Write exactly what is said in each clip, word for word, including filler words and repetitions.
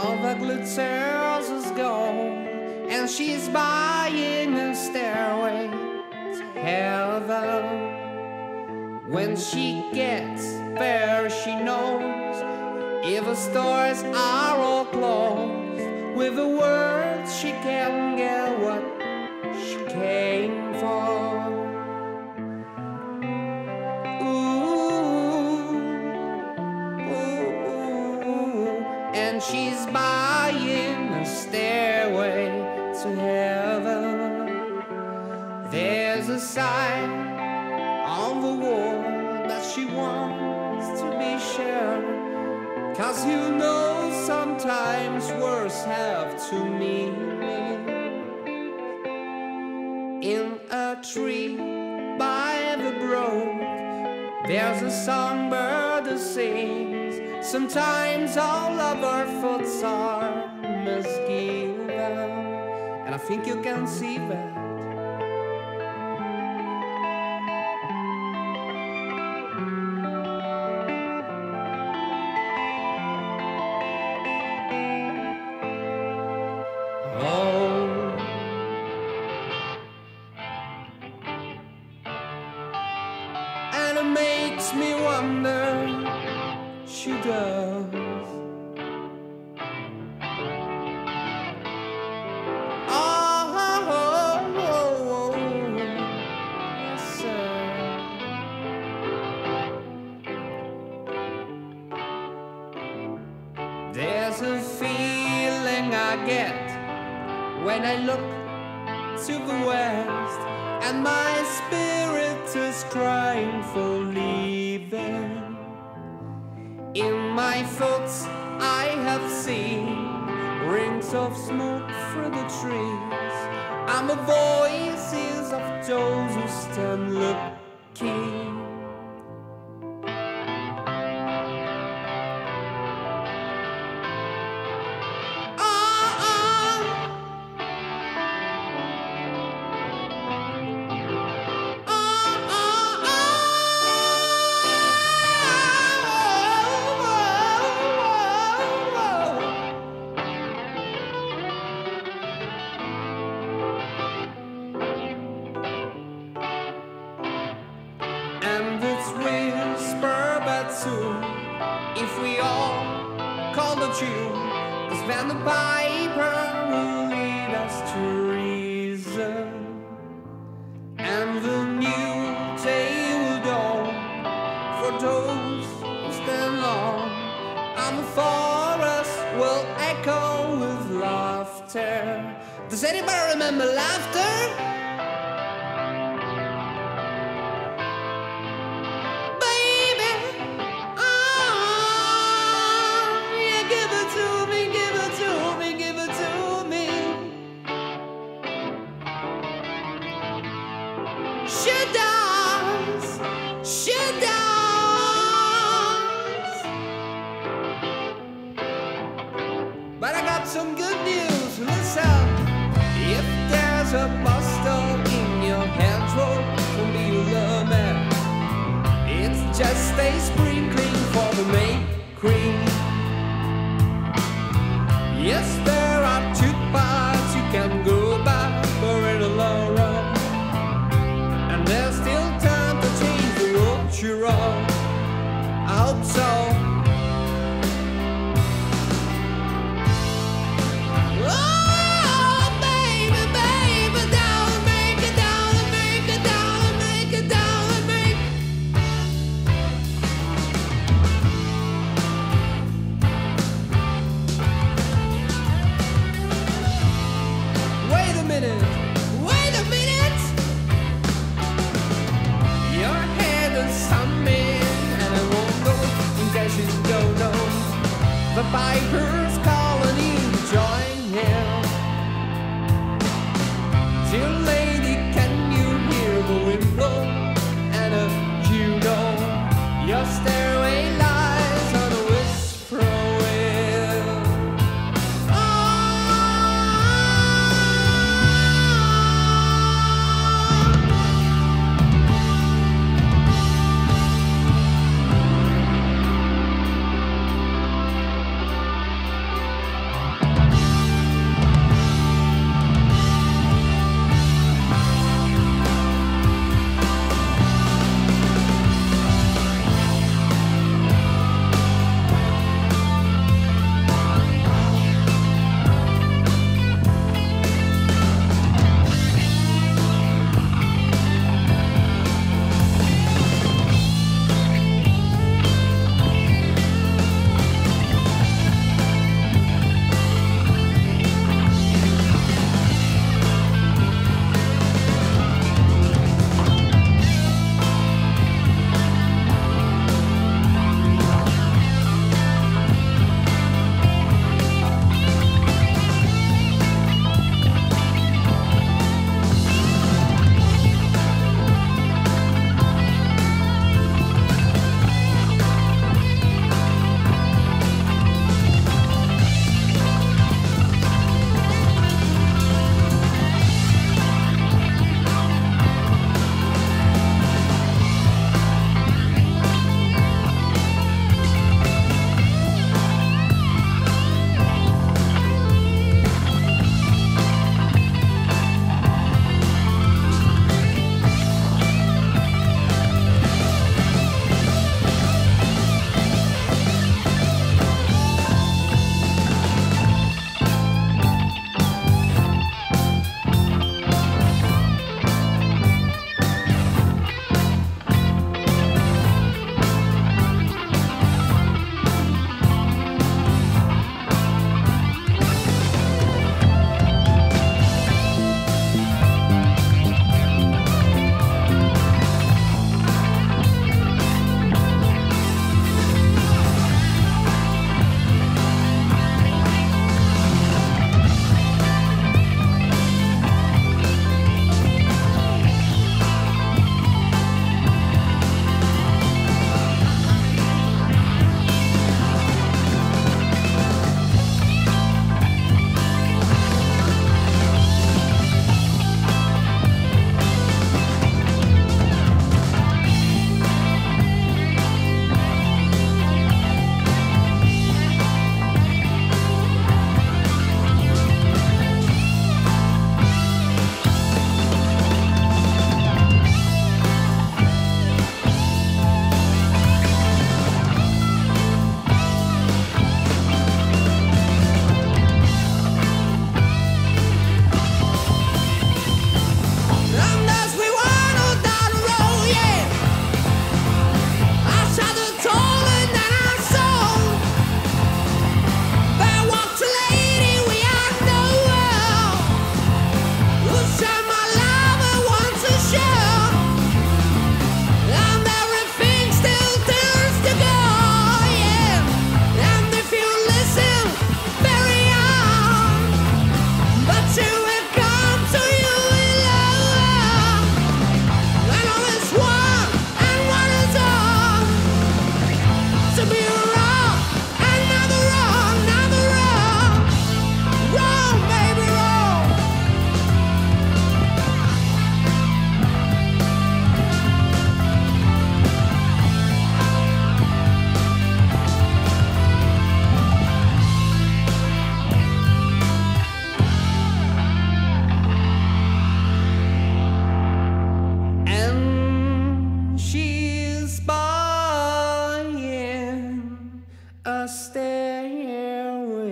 all the glitters is gone, and she's buying a stairway to heaven. When she gets there, she knows if the stores are all closed, with the words she can get what she came for. And she's buying a stairway to heaven. There's a sign on the wall that she wants to be shared, 'cause you know sometimes words have two meanings. In a tree by the brook, there's a songbird that sings. Sometimes all of our thoughts are misgiven, and I think you can see that. Oh, and it makes me wonder. She does. Oh, oh, oh, oh, yes, sir. There's a feeling I get when I look to the west, and my spirit is crying for leaving. In my thoughts I have seen rings of smoke through the trees, and the voices of those who stand looking. If we all call the tune, 'cause then the piper will lead us to reason, and the new day will dawn for those who stand long, and the forest will echo with laughter. Does anybody remember laughter? She does, she does. But I got some good news, listen. If there's a bustle in your hedgerow, don't be alarmed. It's just a sprinkling for the May cream. Yes, there are two paths you can go by for in a long run, and there's still time to change the road you're on. I hope so. Oh, baby, baby, down and make it, down and make it, down and make it, down and make it. Wait a minute, wait a minute. Your head is humming, and I won't go in case you don't know. The piper's calling you to join him. Dear lady, can you hear the wind blow? And if you know, your stairway lies on a whisper wind.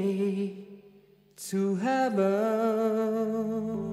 way to heaven.